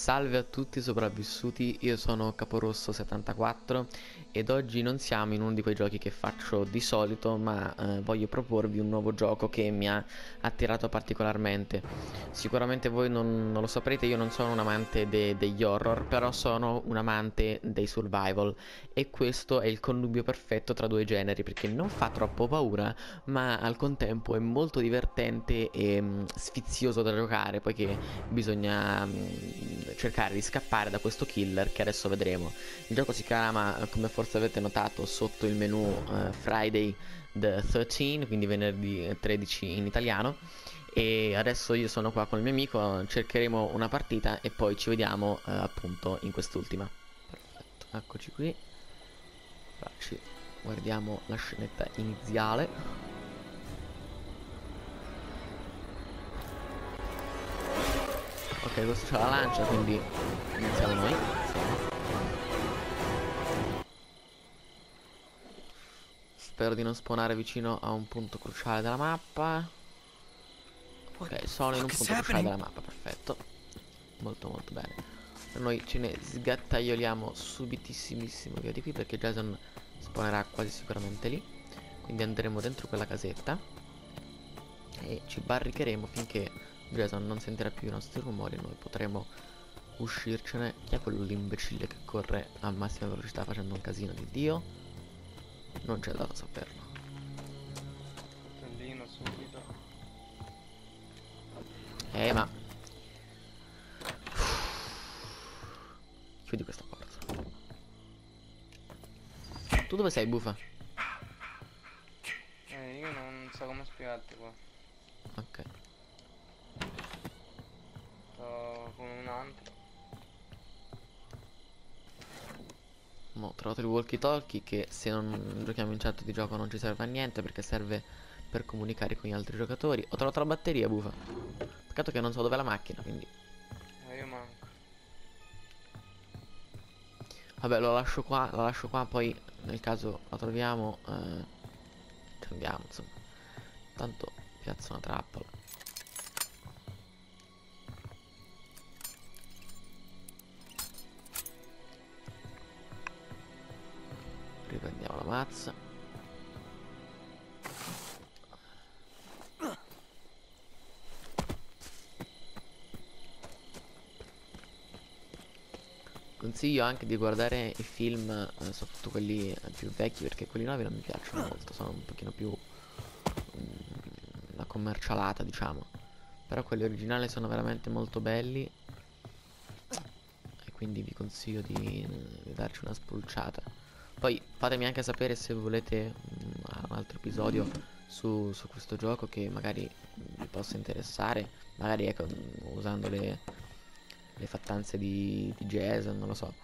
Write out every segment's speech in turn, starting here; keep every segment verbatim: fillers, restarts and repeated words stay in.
Salve a tutti sopravvissuti, io sono Caporosso settantaquattro ed oggi non siamo in uno di quei giochi che faccio di solito, ma eh, voglio proporvi un nuovo gioco che mi ha attirato particolarmente. Sicuramente voi non, non lo saprete, io non sono un amante de- degli horror, però sono un amante dei survival e questo è il connubio perfetto tra due generi perché non fa troppo paura, ma al contempo è molto divertente e mm, sfizioso da giocare, poiché bisogna mh, cercare di scappare da questo killer che adesso vedremo. Il gioco si chiama, come forse avete notato sotto il menu, uh, Friday the thirteenth, quindi venerdì tredici in italiano. E adesso io sono qua con il mio amico, cercheremo una partita e poi ci vediamo uh, appunto in quest'ultima. Perfetto, eccoci qui. Allora, ci guardiamo la scenetta iniziale. Ok, questo c'ha la lancia, quindi iniziamo noi. Spero di non spawnare vicino a un punto cruciale della mappa. Ok, sono in un punto cruciale della mappa, perfetto. Molto molto bene. Noi ce ne sgattaioliamo subitissimissimo via di qui perché Jason spawnerà quasi sicuramente lì. Quindi andremo dentro quella casetta e ci barricheremo finché Jason non sentirà più i nostri rumori e noi potremo uscircene. Chi è quello l'imbecille che corre a massima velocità facendo un casino di Dio? Non c'è dato saperlo. Tendino subito. Eh ma chiudi questa porta. Tu dove sei, bufa? Eh, io non so come spiegarti qua. Ok. Sto con un altro. Mo, ho trovato il walkie talkie che se non giochiamo in chat di gioco non ci serve a niente perché serve per comunicare con gli altri giocatori. Ho trovato la batteria, bufa. Peccato che non so dov'è la macchina, quindi Ma io manco. vabbè, lo lascio qua, la lascio qua, poi nel caso la troviamo, eh, cambiamo, insomma. Tanto piazzo una trappola. Riprendiamo la mazza. Consiglio anche di guardare i film, eh, soprattutto quelli eh, più vecchi, perché quelli nuovi non mi piacciono molto, sono un pochino più mm, una commercialata, diciamo. Però quelli originali sono veramente molto belli e quindi vi consiglio di, di darci una spulciata. Poi fatemi anche sapere se volete mm, un altro episodio su, su questo gioco che magari vi possa interessare, magari ecco, mm, usando le, le fattanze di, di Jason, non lo so.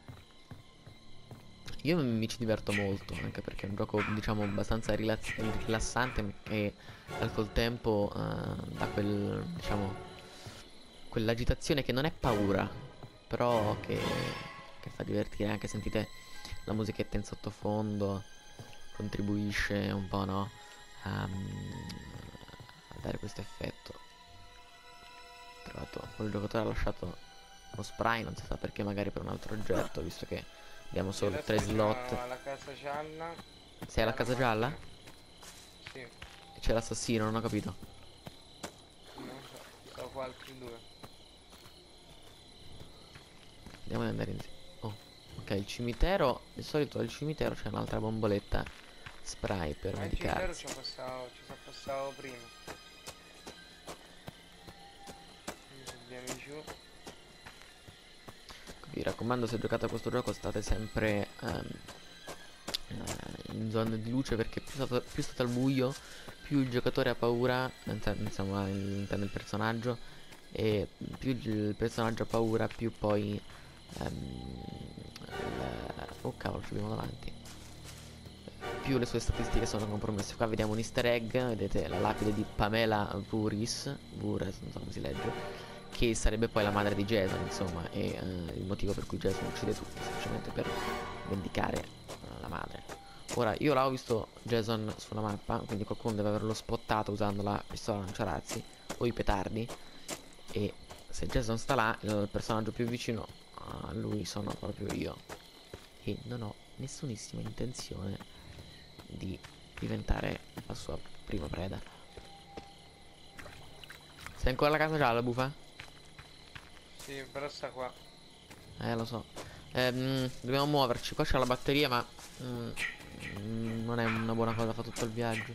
Io mi ci diverto molto, anche perché è un gioco, diciamo, abbastanza rilass- rilassante e al col tempo eh, dà quel, diciamo, quell'agitazione che non è paura, però che, che fa divertire. Anche sentite la musichetta in sottofondo, contribuisce un po', no? A, a dare questo effetto. Tra l'altro, quel giocatore ha lasciato lo spray, non si sa perché, magari per un altro oggetto, visto che abbiamo Io solo adesso tre sono slot. alla casa gialla. Sei E alla alla casa gialla? macchina. Sì, E c'è l'assassino, non ho capito. non lo so. Sto qua altri due. Andiamo ad andare insieme. Oh, ok, il cimitero. Di solito al cimitero c'è un'altra bomboletta spray per Ma il cimitero medicarsi. ci passavo, ci sono passato prima. Quindi se vieni giù. Vi raccomando, se giocate a questo gioco state sempre ehm, eh, in zone di luce perché più state, più state al buio, più il giocatore ha paura, inter- insomma, il- intendo il personaggio, e più il personaggio ha paura, più poi ehm, il- oh cavolo, ci abbiamo davanti. Più le sue statistiche sono compromesse. Qua vediamo un easter egg, vedete la lapide di Pamela Voorhees, Voorhees, non so come si legge, che sarebbe poi la madre di Jason, insomma, e eh, il motivo per cui Jason uccide tutti, semplicemente per vendicare eh, la madre. Ora, io l'ho visto Jason sulla mappa, quindi qualcuno deve averlo spottato usando la pistola lanciarazzi o i petardi, e se Jason sta là, il personaggio più vicino a lui sono proprio io. E non ho nessunissima intenzione di diventare la sua prima preda. Sei ancora alla casa gialla, Bufa? Sì, però sta qua. Eh, lo so. Ehm, dobbiamo muoverci. Qua c'è la batteria, ma mm, mm, non è una buona cosa, fa tutto il viaggio.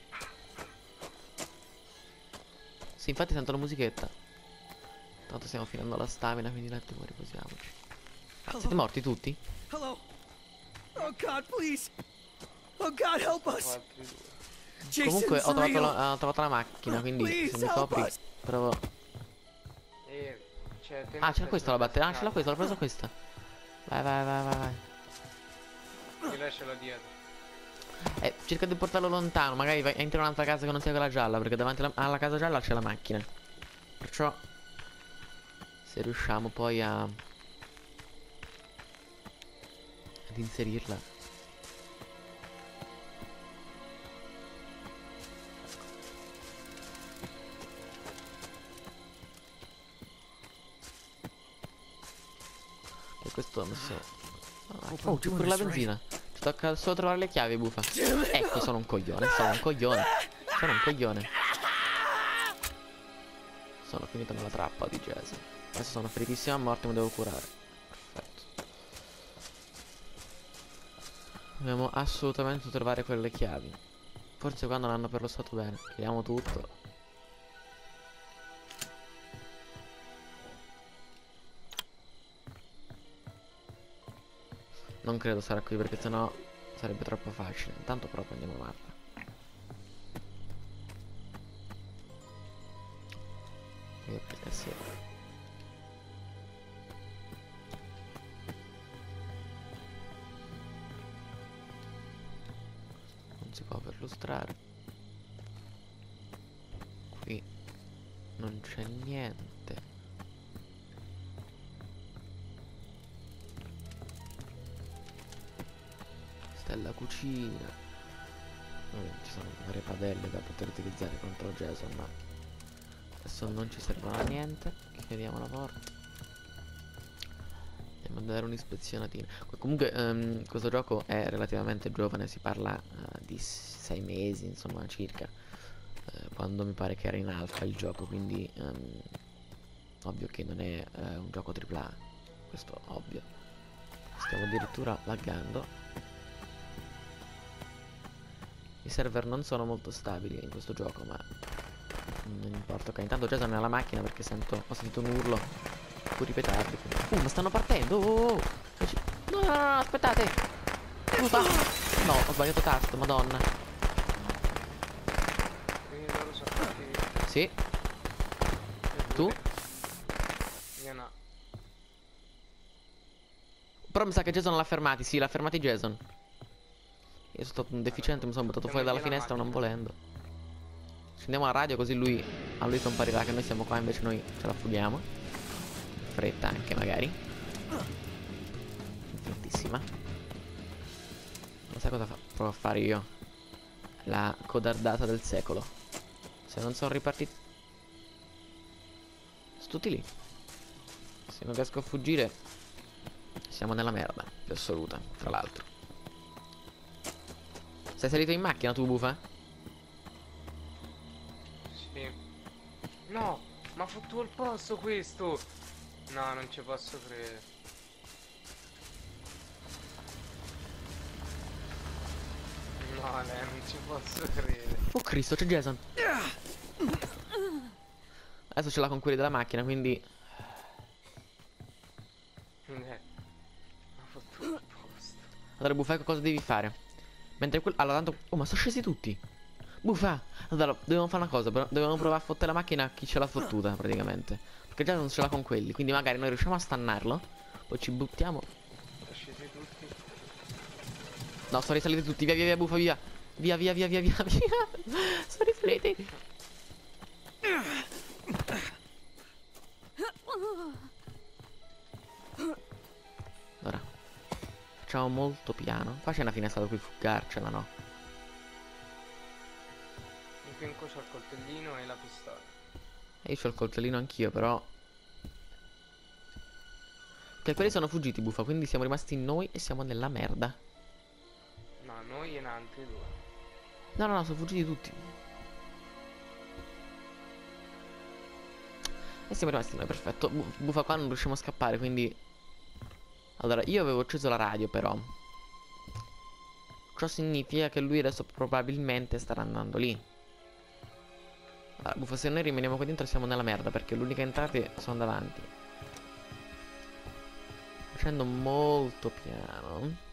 Sì, infatti sento la musichetta. Tanto stiamo finendo la stamina, quindi un attimo riposiamoci. Ah, siete morti tutti? Hello. Oh God, please. Oh God, help Sta us. qua altri due. Jason, Comunque ho for trovato real. la, ho trovato la macchina, quindi se Please mi help copri us. provo. E cioè, te Ah, mi c'era stai questa la batteria. Ah, ce l'ha sull'escalata. questa, l'ho presa questa. Vai, vai, vai, vai, vai. Io lei ce l'ho dietro. Eh, cerca di portarlo lontano. Magari vai, entra in un'altra casa che non sia quella gialla. Perché davanti alla, alla casa gialla c'è la macchina. Perciò, se riusciamo poi a ad inserirla. E questo ho messo. Ah, oh, c'è pure la benzina. Ci tocca solo trovare le chiavi, Bufa. Ecco, sono un coglione. Sono un coglione. Sono un coglione. Sono finito nella trappola di Jason. Adesso sono feritissimo a morte, mi devo curare. Perfetto. Dobbiamo assolutamente trovare quelle chiavi. Forse quando non hanno per lo stato bene. Chiediamo tutto. Non credo sarà qui perché sennò sarebbe troppo facile. Intanto però prendiamo la mappa. Eh, sì. Non si può perlustrare. Qui non c'è niente. Stella cucina. Vabbè, ci sono varie padelle da poter utilizzare contro Jason, ma adesso non ci servono a niente. Chiudiamo la porta. Andiamo a dare un'ispezionatina. Comunque ehm, questo gioco è relativamente giovane, si parla eh, di sei mesi, insomma, circa, eh, quando mi pare che era in alfa il gioco, quindi ehm, ovvio che non è eh, un gioco tripla A, questo ovvio. Stiamo addirittura laggando. I server non sono molto stabili in questo gioco, ma non importa. Ok, intanto Jason è alla macchina perché sento, ho sentito un urlo pure petardi. Uh, ma stanno partendo. Oh, oh, oh. No, no, no, no, aspettate. Ufa. No, ho sbagliato tasto, madonna. Quindi loro sono fatti. Sì. Tu? Io no. Però mi sa che Jason l'ha fermati. Sì, l'ha fermati Jason. Io sono stato un deficiente, mi sono buttato fuori dalla finestra non volendo. Scendiamo la radio così lui a lui comparirà che noi siamo qua, invece noi ce la fughiamo. Fretta anche magari. Frettissima. Non sai cosa fa? Provo a fare io. La codardata del secolo. Se non sono ripartiti tutti lì. Se non riesco a fuggire siamo nella merda più assoluta, tra l'altro. Sei salito in macchina tu, Bufa? Sì. No, ma ha fatto il posto questo. No, non ci posso credere. No, lei non ci posso credere. Oh Cristo, c'è Jason. Adesso ce l'ha con quelli della macchina, quindi Eh, ha fatto il posto. allora Bufa, cosa devi fare? Mentre quello... Allora tanto... Oh, ma sono scesi tutti. Bufa. Allora, dobbiamo fare una cosa. Dobbiamo provare a fottere la macchina a chi ce l'ha fottuta, praticamente. Perché già non ce l'ha con quelli. Quindi magari noi riusciamo a stannarlo. Poi ci buttiamo. Sono scesi tutti. No, sono risaliti tutti. Via, via, via, Bufa, via. Via, via, via, via, via, via. Sono risaliti. Allora, facciamo molto piano. Qua c'è una finestra da cui fuggarcela, no? In fianco c'ho il coltellino e la pistola. E io c'ho il coltellino anch'io, però Che quelli sono fuggiti, buffa, quindi siamo rimasti noi e siamo nella merda. No, noi e in altri due. No, no, no, sono fuggiti tutti. E siamo rimasti noi, perfetto. Bu- Buffa, qua non riusciamo a scappare, quindi... Allora, io avevo acceso la radio, però. Ciò significa che lui adesso probabilmente starà andando lì. Allora, buffa, se noi rimaniamo qui dentro siamo nella merda, perché l'unica entrata sono davanti. Scendo molto piano.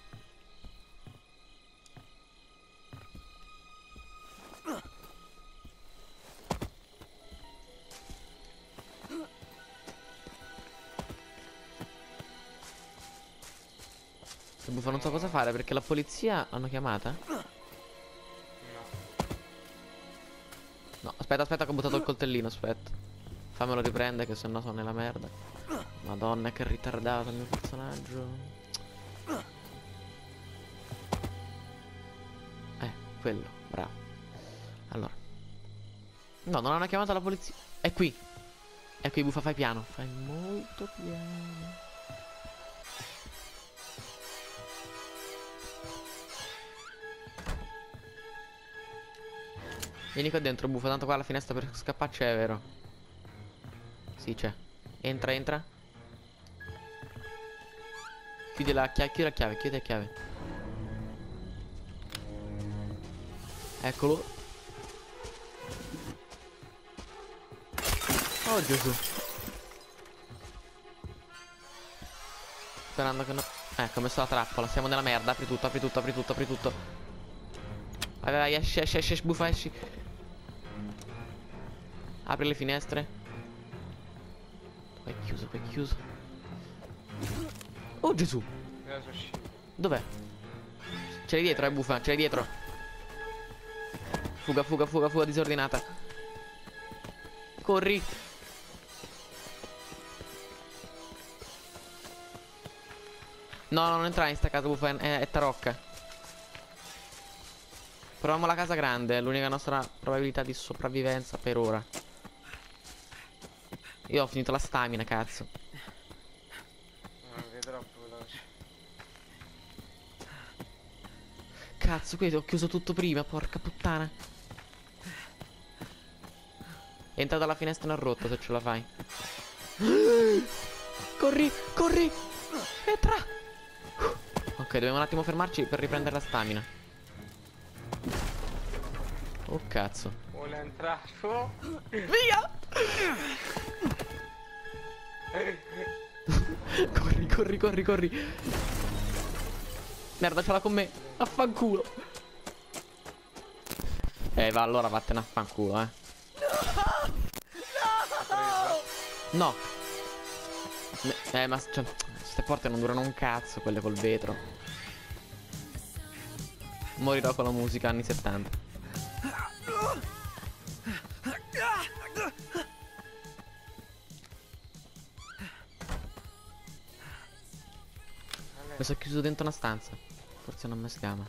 Buffa, non so cosa fare perché la polizia l'hanno chiamata? No. No, aspetta, aspetta che ho buttato il coltellino, aspetta. Fammelo riprendere che sennò sono nella merda. Madonna, che ritardato il mio personaggio. Eh, quello, bravo. Allora. No, non hanno chiamato la polizia. È qui. È qui, buffa, fai piano. Fai molto piano. Vieni qua dentro, buffa, tanto qua la finestra per scappare c'è, vero? Sì, c'è. Entra, entra. Chiudi la chiave, chiudi la chiave, chiudi la chiave. Eccolo. Oh Gesù. Sperando che no. Ecco, ho messo la trappola, siamo nella merda. Apri tutto, apri tutto, apri tutto, apri tutto. Vai, vai, esci, esci, esci, buffa, esci. Apri le finestre. Poi è chiuso, poi è chiuso. Oh Gesù. Dov'è? Ce l'hai dietro, eh, buffa, ce l'hai dietro. Fuga, fuga, fuga, fuga disordinata. Corri. No, no, non entrare in sta casa, buffa, è, è tarocca. Proviamo la casa grande, è l'unica nostra probabilità di sopravvivenza per ora. Io ho finito la stamina, cazzo. Non è troppo veloce. Cazzo, qui ho chiuso tutto prima, porca puttana. Entra dalla finestra nel rotto se ce la fai. Corri, corri. Entra. Ok, dobbiamo un attimo fermarci per riprendere la stamina. Oh cazzo. Vuole entrare. Oh. Via. Corri, corri, corri, corri. Merda, ce l'ha con me. Affanculo. Eh, va, allora vattene a fanculo, eh. No. Eh, ma cioè, queste porte non durano un cazzo, quelle col vetro. Morirò con la musica anni settanta. Mi sono chiuso dentro una stanza. Forse non mi sgama.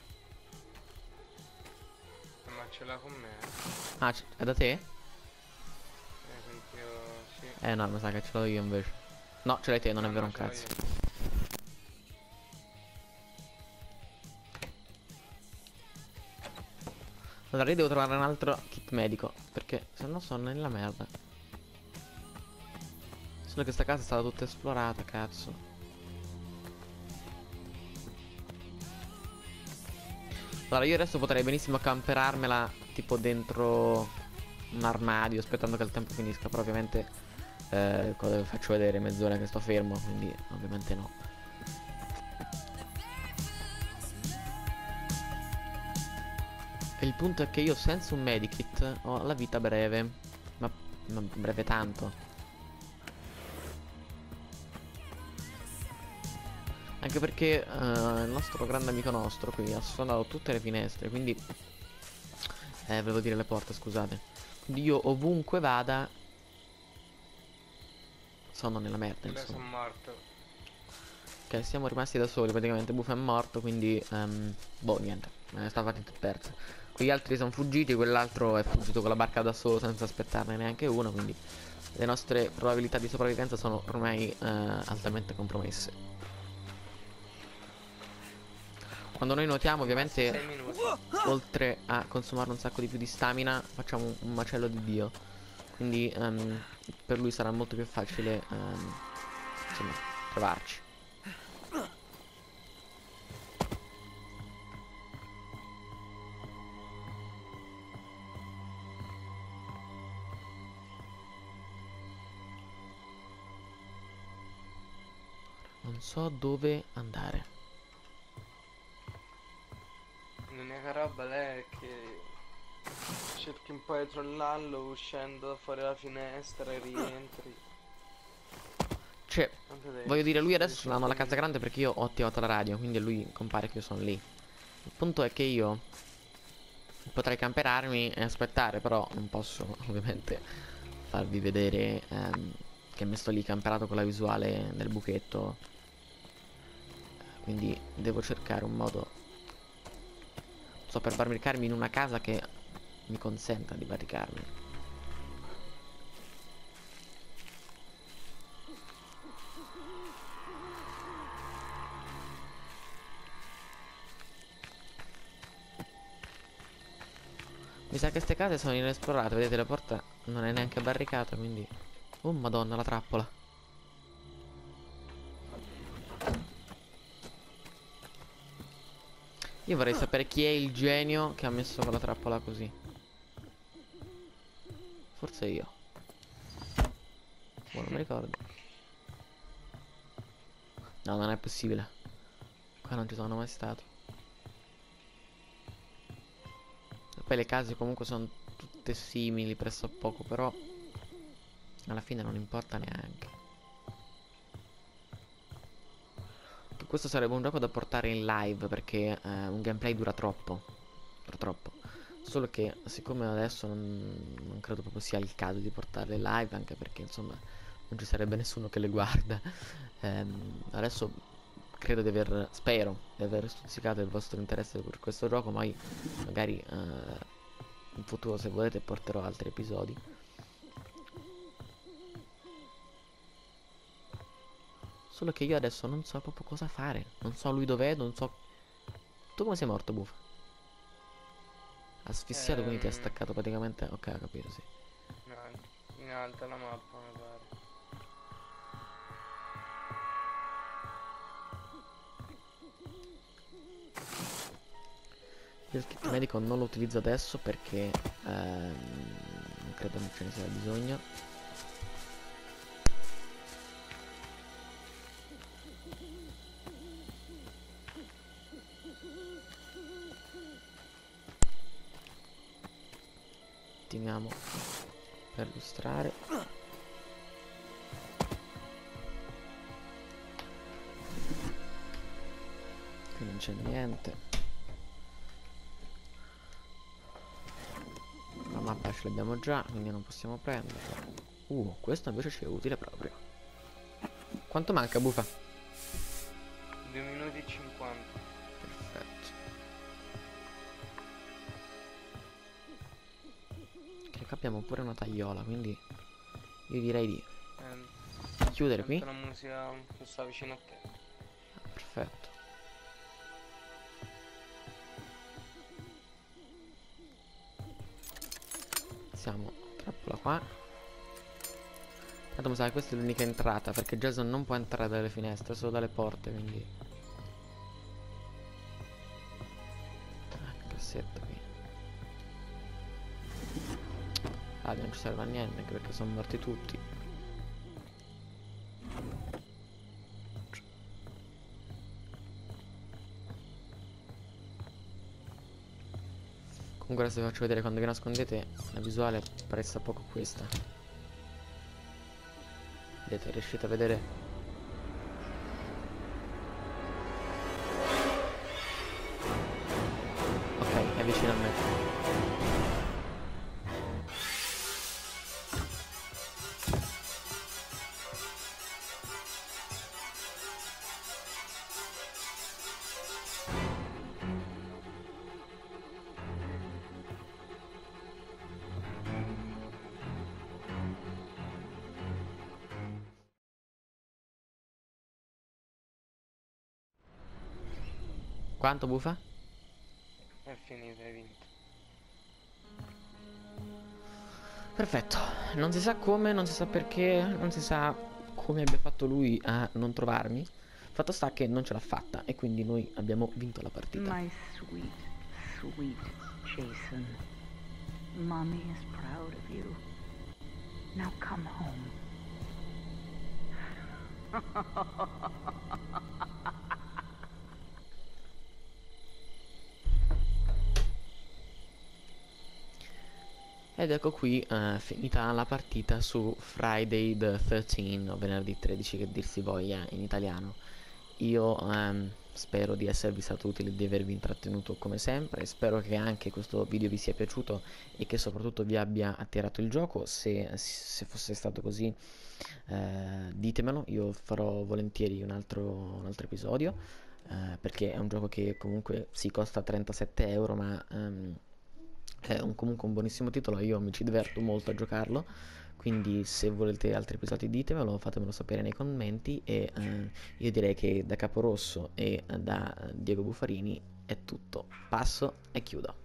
Ma ce l'ha con me. Ah, è da te? Eh, sentivo, sì. Eh no, mi sa che ce l'ho io invece. No, ce l'hai te, non No, è vero no, un ce l'ho cazzo. io. Allora io devo trovare un altro kit medico, perché se no sono nella merda. Solo che sta casa è stata tutta esplorata, cazzo. Allora io adesso potrei benissimo camperarmela tipo dentro un armadio aspettando che il tempo finisca. Però ovviamente eh, cosa vi faccio vedere? Mezz'ora che sto fermo, quindi ovviamente no. E il punto è che io senza un medikit ho la vita breve. Ma, ma breve tanto. Anche perché uh, il nostro grande amico nostro qui ha sfondato tutte le finestre. Quindi Eh volevo dire le porte, scusate. Quindi io ovunque vada sono nella merda, Io sono insomma. morto. Ok, siamo rimasti da soli. Praticamente Buffa è morto. Quindi um, boh, niente, me ne sta partita persa. Quegli altri sono fuggiti. Quell'altro è fuggito con la barca da solo senza aspettarne neanche uno. Quindi le nostre probabilità di sopravvivenza sono ormai eh, altamente compromesse. Quando noi nuotiamo, ovviamente, sei minuti. oltre a consumare un sacco di più di stamina, facciamo un, un macello di Dio. Quindi um, per lui sarà molto più facile um, insomma, trovarci. Non so dove andare. L'unica roba lei è che cerchi un po' di trollarlo uscendo da fuori la finestra e rientri. Cioè, Tanto dai, voglio dire, lui dai, adesso non ama la casa grande perché io ho attivato la radio, quindi a lui compare che io sono lì. Il punto è che io potrei camperarmi e aspettare, però non posso ovviamente farvi vedere ehm, che mi sto lì camperato con la visuale nel buchetto. Quindi devo cercare un modo, non so, per barricarmi in una casa che mi consenta di barricarmi. Mi sa che queste case sono inesplorate, vedete la porta non è neanche barricata, quindi... Oh madonna, la trappola. Io vorrei sapere chi è il genio che ha messo quella trappola così. Forse io. Boh, non mi ricordo. No, non è possibile. Qua non ci sono mai stato. E poi le case comunque sono tutte simili presso a poco, però alla fine non importa neanche. Che questo sarebbe un gioco da portare in live perché eh, un gameplay dura troppo. Dura troppo. Solo che siccome adesso non, non credo proprio sia il caso di portarle in live, anche perché insomma non ci sarebbe nessuno che le guarda. Ehm, adesso credo di aver, spero di aver stuzzicato il vostro interesse per questo gioco, ma magari eh, in futuro, se volete, porterò altri episodi. Solo che io adesso non so proprio cosa fare. Non so lui dov'è, non so... Tu come sei morto, Buffa? Asfissiato, quindi ti ha Ehm, staccato praticamente... Ok, ho capito, sì. No, in alto la mappa mi pare. Io il kit medico non lo utilizzo adesso perché ehm, non credo non ce ne sia bisogno. Teniamo per illustrare. Qui non c'è niente. La mappa ce l'abbiamo già, quindi non possiamo prenderla. Uh, questo invece ci è utile proprio. Quanto manca, Bufa? due minuti e cinquanta. Perfetto. Che qua abbiamo pure una tagliola, quindi io direi di Eh, chiudere qui. sento la musica che sta vicino a te. Ah, perfetto. Siamo trappola qua. Tanto mi sa che questa è l'unica entrata, perché Jason non può entrare dalle finestre, solo dalle porte, quindi... Ah, che cassetto qui. Ah, non ci serve a niente, anche perché sono morti tutti. Comunque adesso vi faccio vedere quando vi nascondete, la visuale presta poco questa. Vedete, riuscite a vedere? Ok, è vicino a me. Quanto, Bufa? È finita, hai vinto. Perfetto, non si sa come, non si sa perché, non si sa come abbia fatto lui a non trovarmi. Fatto sta che non ce l'ha fatta e quindi noi abbiamo vinto la partita. My sweet, sweet Jason. Mommy is proud of you. Now come home. Ed ecco qui eh, finita la partita su Friday the thirteenth, o venerdì tredici che dir si voglia in italiano. Io ehm, spero di esservi stato utile e di avervi intrattenuto come sempre. Spero che anche questo video vi sia piaciuto e che soprattutto vi abbia attirato il gioco. Se, se fosse stato così, eh, ditemelo, io farò volentieri un altro, un altro episodio, eh, perché è un gioco che comunque si costa trentasette euro, ma ehm, è un, comunque un buonissimo titolo, io mi ci diverto molto a giocarlo, quindi se volete altri episodi ditemelo, fatemelo sapere nei commenti e eh, io direi che da Caporosso e da Diego Buffarini è tutto, passo e chiudo.